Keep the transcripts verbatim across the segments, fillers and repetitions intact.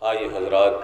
आइए हजरात,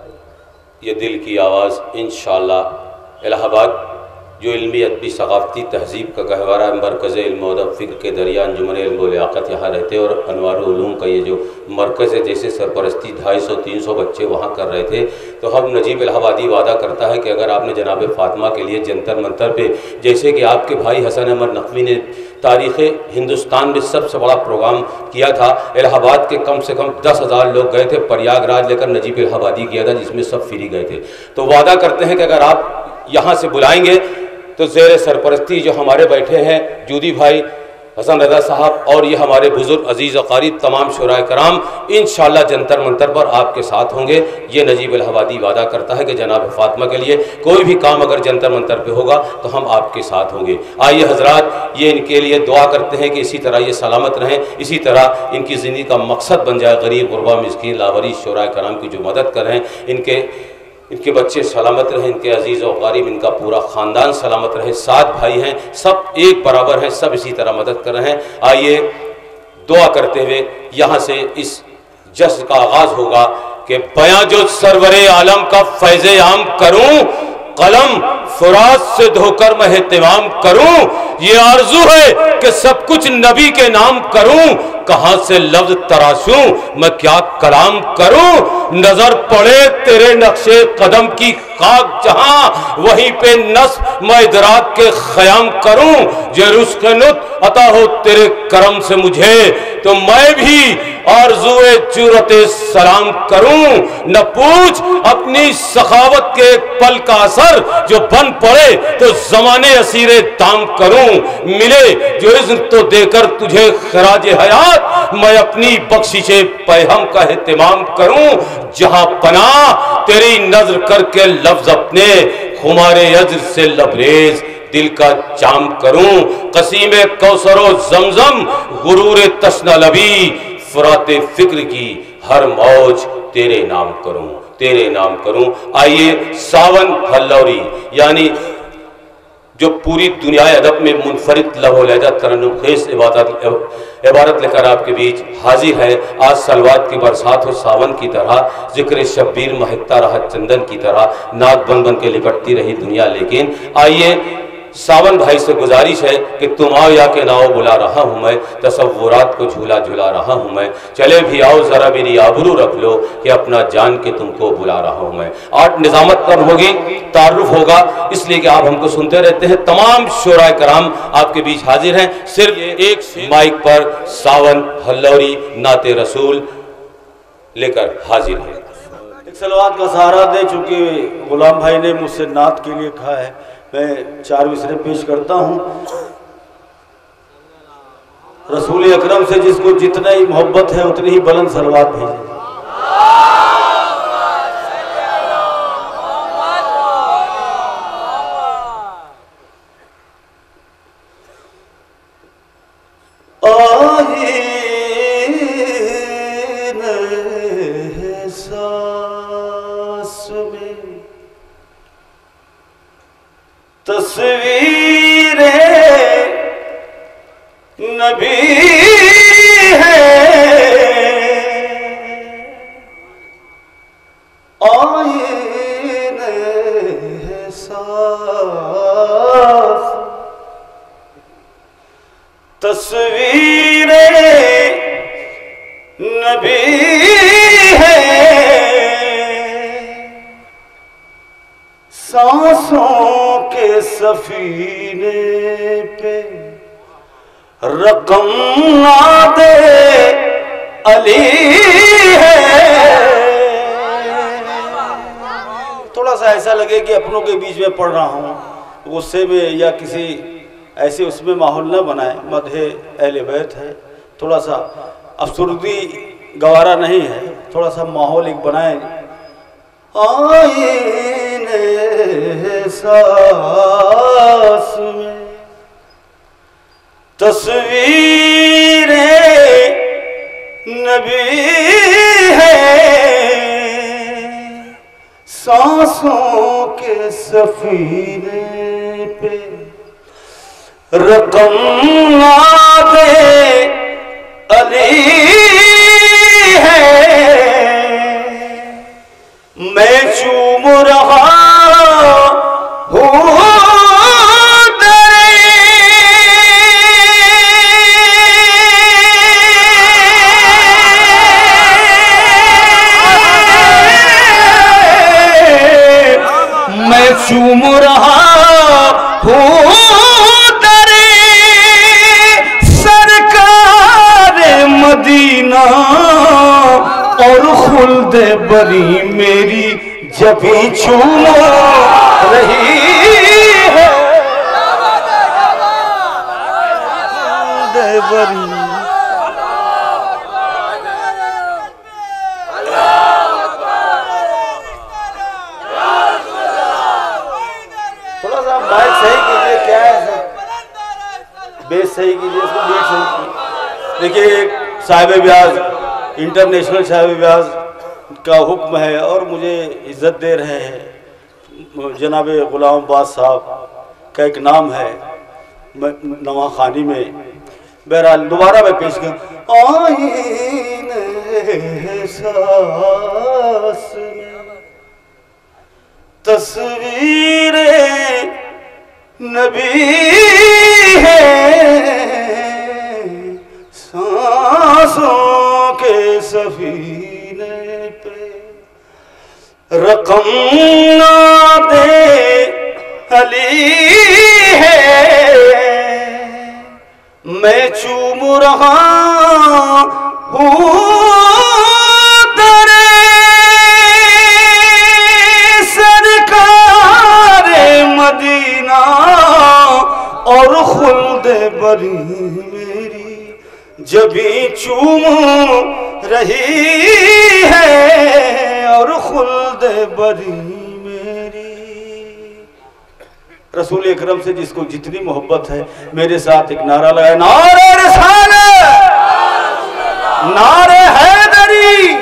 ये दिल की आवाज़ इंशाअल्लाह इलाहाबाद जो इल्मी अदबी सकाफ़ती तहज़ीब का गहवारा मरकज़ इल्म अदब फ़िक्र के दरिया अंजुमन इल्म व लियाक़त यहाँ रहते और अनवार उलूम का ये जो मरकज़ है, जैसे सरपरस्ती ढाई सौ तीन सौ बच्चे वहाँ कर रहे थे। तो हम नजीब इलाहाबादी वादा करता है कि अगर आपने जनाब फ़ातिमा के लिए जंतर मंतर पे, जैसे कि आपके भाई हसन अहमद नकवी ने तारीख़ हिंदुस्तान में सबसे बड़ा प्रोग्राम किया था, इलाहाबाद के कम से कम दस हज़ार लोग गए थे, प्रयागराज लेकर नजीब इलाहाबादी किया था जिसमें सब फ्री गए थे। तो वादा करते हैं कि अगर आप यहाँ से बुलाएंगे तो ज़ेर सरपरस्ती जो हमारे बैठे हैं जूदी भाई, हसन रज़ा साहब और ये हमारे बुज़ुर्ग अजीज़ अक़ारीब तमाम शुराए कराम इंशाअल्लाह जंतर मंतर पर आपके साथ होंगे। ये नजीब इलाहाबादी वादा करता है कि जनाब फ़ातिमा के लिए कोई भी काम अगर जंतर मंतर पे होगा तो हम आपके साथ होंगे। आइए हजरात, ये इनके लिए दुआ करते हैं कि इसी तरह ये सलामत रहें, इसी तरह इनकी ज़िंदगी का मकसद बन जाए, गरीब गुरबा मिस्कीन लावरीस शुराए कराम की जो मदद करें, इनके इनके बच्चे सलामत रहें, इनके अजीज़ और क़रीब, इनका पूरा ख़ानदान सलामत रहे। सात भाई हैं, सब एक बराबर हैं, सब इसी तरह मदद कर रहे हैं। आइए दुआ करते हुए यहाँ से इस जश्न का आगाज़ होगा कि बयां जो सरवरे आलम का फैज़े आम करूँ, कलम फुरात से धोकर मैं एहतिमाम करूँ, ये आरज़ू है कि सब कुछ नबी के नाम करूँ, कहाँ से लफ्ज़ तराशूं मैं क्या कलाम करूं, नजर पड़े तेरे नक्शे कदम की खाक जहां, वहीं पे नस्ब मैं इदराक के ख़याम करूं, जो रुज़्क़ नुत अता हो तेरे करम से मुझे तो मैं भी आरज़ूए जुरते सलाम करूं। न पूछ अपनी सखावत के एक पल का असर, जो बन पड़े तो ज़माने असीरे दाम करूं, मिले जो इज़्न तो देकर तुझे खराज हयात, मैं अपनी बख्शिशे पैहम का एहतिमाम करूं, जहां पना तेरी नजर करके लफ्ज अपने खुमारे अज्र से लबरेज दिल का जाम करूं, कसीमे कौसरो जमजम गुरूर तस्ना लबी, फुराते फिक्र की हर मौज तेरे नाम करूं, तेरे नाम करूं। आइए सावन हल्लौरी यानी जो पूरी दुनिया अदब में मुनफरिद लहो लहजा तरन्नुम खेज इबादत इबारत लेकर आपके बीच हाजिर है। आज सलवात की बरसात हो सावन की तरह, जिक्र शब्बीर महकता रहा चंदन की तरह, नाक बन बन के लिपटती रही दुनिया। लेकिन आइए सावन भाई से गुजारिश है कि तुम आओ या के नाओ बुला रहा हूँ मैं, तसव्वुरात को झूला झूला रहा हूँ मैं, चले भी आओ ज़रा मेरी आबरू रख लो कि अपना जान के तुमको बुला रहा हूँ मैं। आज निज़ामत कम होगी, तारुफ होगा, इसलिए कि आप हमको सुनते रहते हैं। तमाम शुराए कराम आपके बीच हाजिर हैं। सिर्फ एक माइक पर सावन हल्लौरी नाते रसूल लेकर हाजिर है। एक सलवात का सहारा दे, चूँकि गुलाम भाई ने मुझसे नात के लिए कहा है, मैं चार मिसरे पेश करता हूँ। रसूल अकरम से जिसको जितना ही मोहब्बत है उतनी ही बुलंद सलवात भेजे। तस्वीरे नबी है आईने साफ, तस्वीरे नबी है सांसों के सफीने पे रकम ना दे अली है। थोड़ा सा ऐसा लगे कि अपनों के बीच में पढ़ रहा हूँ, गुस्से में या किसी ऐसे उसमें माहौल न बनाए। मदहे अहले बैत है, थोड़ा सा अफसुर्दी गवारा नहीं है, थोड़ा सा माहौल एक बनाए। आईने सास में तस्वीरे नबी है सांसों के सफीने पे रकम ना दे अली है। मैं चूम रहा हूँ चूम रहा हूँ दरे सरकार मदीना और खुल्द बरी मेरी जभी चूम रही है खुल्द बरी। बाइक सही कीजिए, क्या है सर, बेस सही कीजिए, इसको बीट सही कीजिए। देखिए एक साहिब ब्याज इंटरनेशनल साहिब ब्याज का हुक्म है और मुझे इज्जत दे रहे हैं। जनाब गुलाम अब्बास साहब का एक नाम है नवाखानी में। बहरहाल दोबारा मैं पेश कर आईने सास में तस्वीर नबी है सांसों के सफीने पे रकम ना दे अली है मैं चूम रहा हूँ मदीना और खुल्द बरी मेरी जभी चूम रही है और खुल्द बरी मेरी। रसूल अकरम से जिसको जितनी मोहब्बत है मेरे साथ एक नारा लगाए, नारे रिसालत, नारे हैदरी।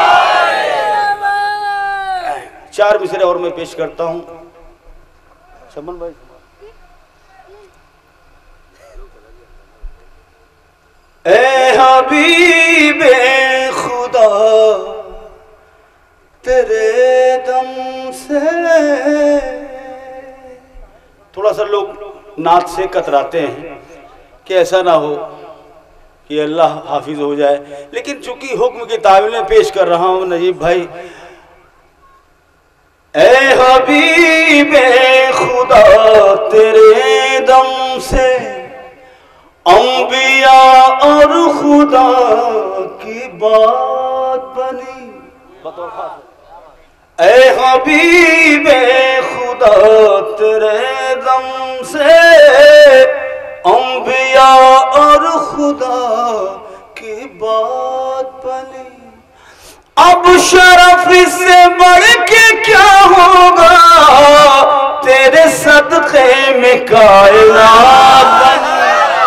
चार मिसरे और मैं पेश करता हूँ। शमन भाई ए हबीबे खुदा तेरे दम से, थोड़ा सा लोग नात से कतराते हैं कि ऐसा ना हो कि अल्लाह हाफिज हो जाए, लेकिन चूंकि हुक्म की तावील में पेश कर रहा हूँ नजीब भाई। ए हबीबे खुदा तेरे दम से अंबिया और खुदा की बात बनी। ए हबीबे खुदा तेरे दम से अंबिया और खुदा की बात बनी। अब शरफ से बढ़ के क्या होगा तेरे सदक़े में कायनात बनी,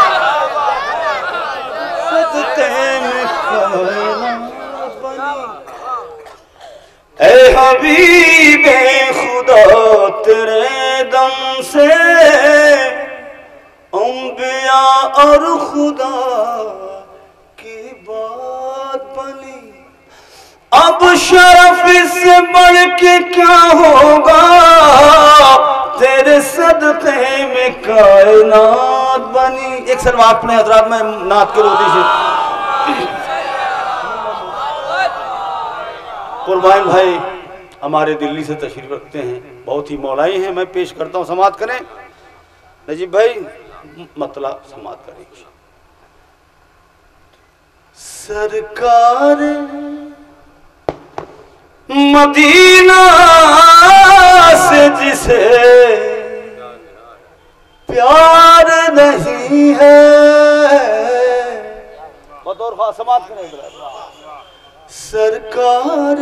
सदक़े में कायनात बनी। ए हबीबे खुदा तेरे दम से अंबिया और खुदा की बात बनी। अब शरफ से बढ़ के क्या होगा तेरे सदक़े में कायनात बनी। एक सलवात अपने हजरात में नात के रोती से कुर्बान भाई हमारे दिल्ली से तशरीफ रखते हैं, बहुत ही मौलाई हैं। मैं पेश करता हूँ, समात करें नजीब भाई, मतलब समात करें। सरकार मदीना से जिसे प्यार नहीं है, बतौर खास समात करें। सरकार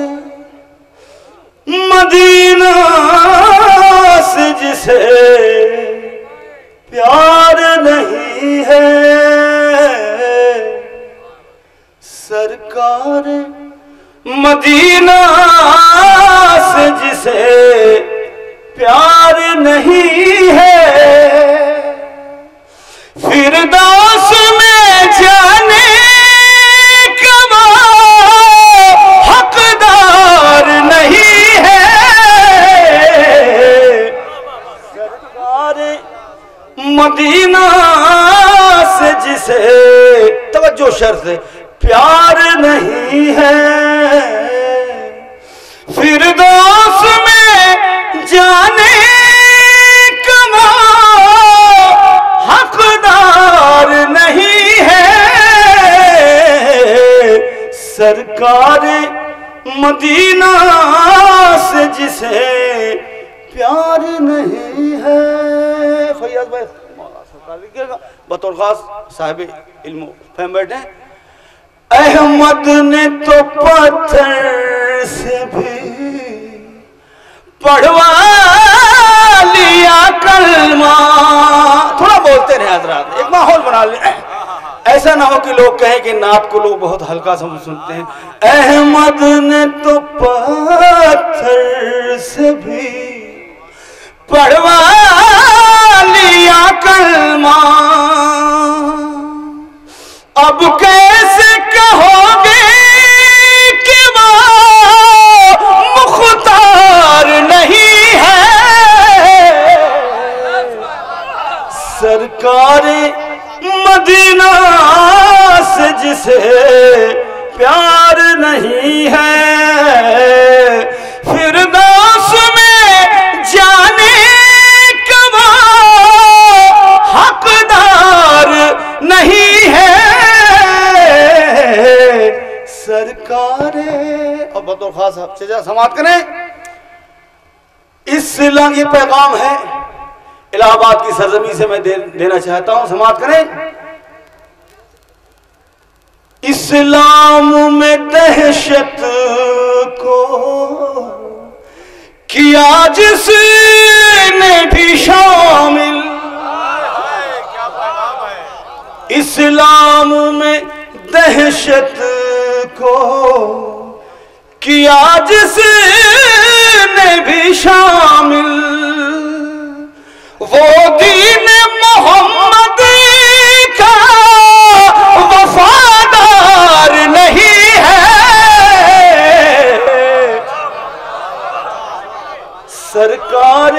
मदीना से जिसे प्यार नहीं है, सरकार मदीना से जिसे प्यार नहीं है, फिरदौस में जाने का हकदार नहीं है। शर्त है, प्यार नहीं है फिरदौस में जाने कमा, हकदार नहीं है सरकार मदीना से जिसे प्यार नहीं है। फैयाज भाई सरकार लिखिएगा बतौर खास साहिब इल्म फहम बैठे। अहमद ने तो पत्थर से भी पढ़वा लिया कलमा। थोड़ा बोलते रहे हजरात, एक माहौल बना ले, ऐसा ना हो कि लोग कहें कि नात को लोग बहुत हल्का समझ सुनते हैं। अहमद ने तो पत्थर से भी पढ़वा लिया कलमा, अब कैसे कहोगे कि वो मुख्तार नहीं है सरकार मदीना से जिसे प्यार नहीं है फिरदौस में जाने कमा, हकदार नहीं है सरकार। और बतौर खास से समाप्त करें, इस्लाम ये पैगाम है इलाहाबाद की सरजमी से मैं दे, देना चाहता हूं, समाप्त करें। इस्लाम में दहशत को किया जिसने भी शामिल, इस्लाम में दहशत को किया जिसने भी शामिल, वो दीन मोहम्मद का वफादार नहीं है सरकार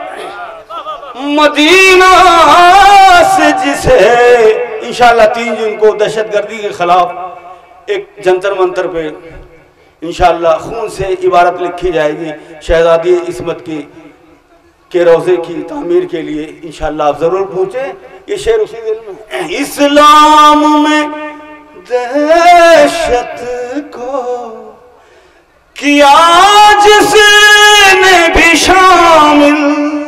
मदीना से जिसे इंशाअल्लाह तीन जून को दहशतगर्दी के खिलाफ एक जंतर मंतर पे इंशाअल्लाह खून से इबारत लिखी जाएगी शहजादी इस्मत की के रोजे की तामीर के लिए इंशाअल्लाह आप जरूर पहुंचे। ये शेर उसी दिल में, इस्लाम में दहशत को किया जिसने भी शामिल,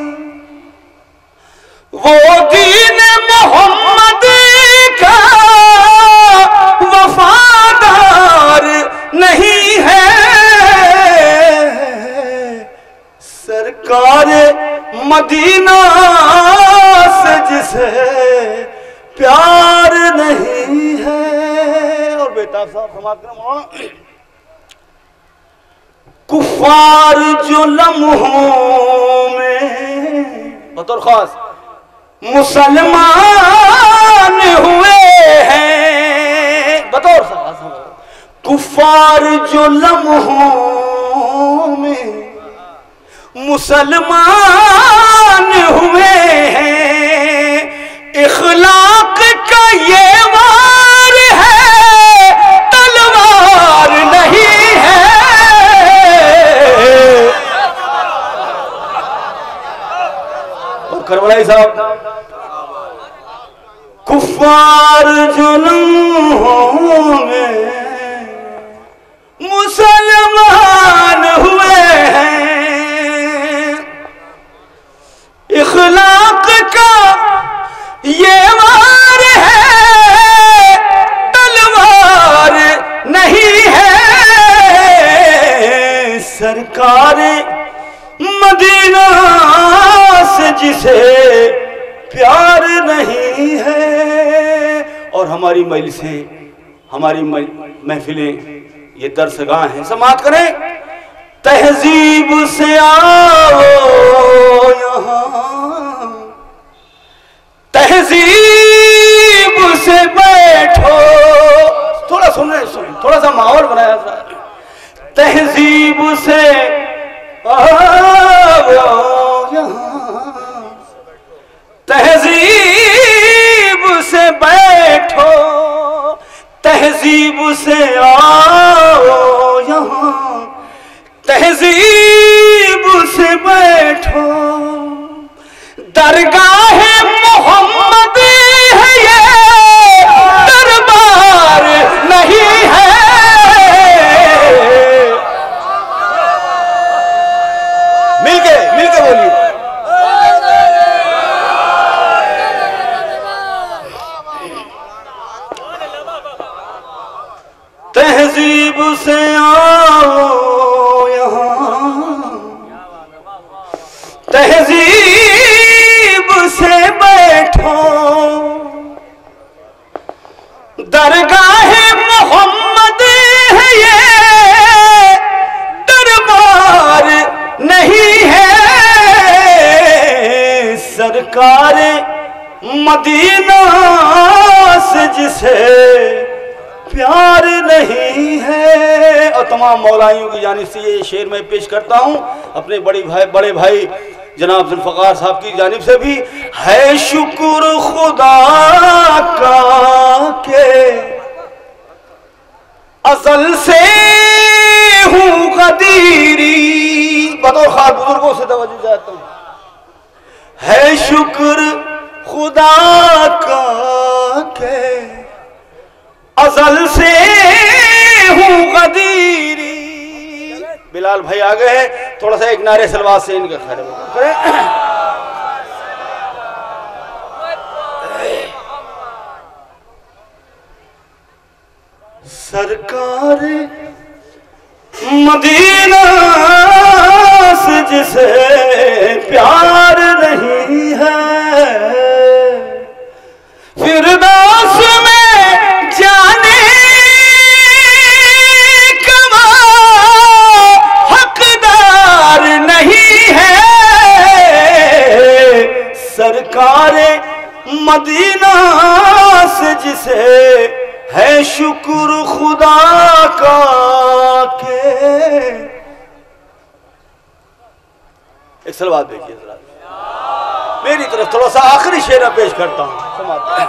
वो दीन मोहम्मद का वफादार नहीं है सरकार मदीना से जिसे प्यार नहीं है। और बेताब साहब समाप्त करें मौलाना। कुफार जो लम्हों में बतौर खास मुसलमान हुए हैं, बतौर कुफार जो लम्हों में मुसलमान हुए हैं, इखलाक का ये वार है तलवार नहीं है और करबलाई साहब कुफार जुल्म में मुसलमान हुए हैं, इखलाक का ये वार है तलवार नहीं है सरकार मदीना से जिसे प्यार नहीं है। और हमारी मजलिसें हमारी महफिलें ये दरसगाह हैं, समाप्त करें। तहजीब से आओ यहाँ, तहजीब से बैठो, थोड़ा सुन रहे सुन थोड़ा सा माहौल बनाया था। तहजीब से आओ यहाँ, तहजीब से बैठो, से आओ यहाँ, तहजीब से बैठो, दरगाह मोहम्मद है ये, दरबार नहीं है। मिलके मिलके बोलिए। तहजीब से आओ यहाँ, तहजीब से बैठो, दरगाह मोहम्मद है ये, दरबार नहीं है। सरकार मदीना से जिसे प्यार नहीं है। और तमाम मौलाइयों की जानिब से ये शेर मैं पेश करता हूँ, अपने बड़े भाई बड़े भाई जनाब जुल्फ़कार साहब की जानिब से भी। है शुक्र खुदा का के अज़ल से हूँ क़दीरी, बतौर ख़ास बुजुर्गों से तवज्जो चाहता हूँ। है शुक्र खुदा का के अज़ल से हूँ क़दीरी। बिलाल भाई आ गए हैं, थोड़ा सा एक नारे सलवात से इनका खैर करें। सरकार मदीना से जिसे प्यार नहीं है, फिरदौस में जाने कमा हकदार नहीं है। सरकार मदीना से जिसे है शुक्र खुदा का के। एक सलवात देखिए जरा मेरी तरफ, थोड़ा सा आखिरी शेर पेश करता हूँ।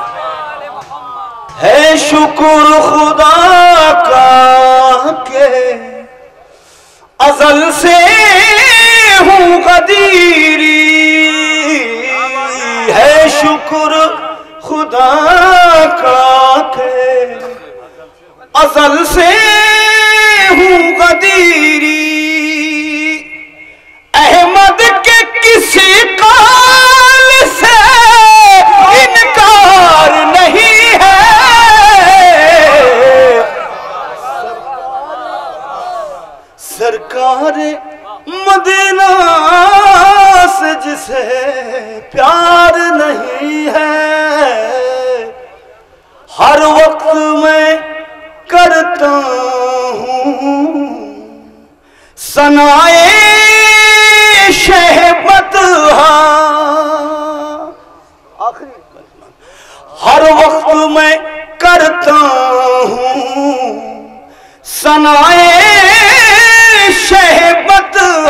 है शुक्र खुदा का के अज़ल से हूँ क़दीरी। है शुक्र खुदा का के अज़ल से हूँ क़दीरी। अहमद के किसी काल से इनकार नहीं है। सरकार मदीना से जिसे प्यार नहीं है, हर वक्त मैं करता हूँ सनाए शहबत। आखिरी हर वक्त मैं करता हूँ सनाए शहबत।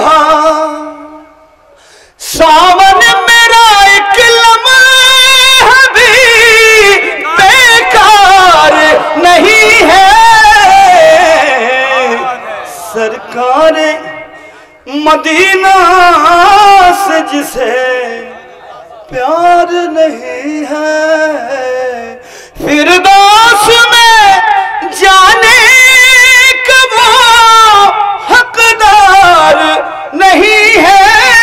सावन मेरा एक लम्हा भी बेकार नहीं है। सरकार मदीना से जिसे प्यार नहीं है, फिरदौस में जाने कब हकदार नहीं है।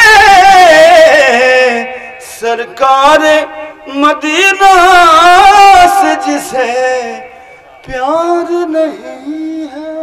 सरकार मदीना से जिसे प्यार नहीं है।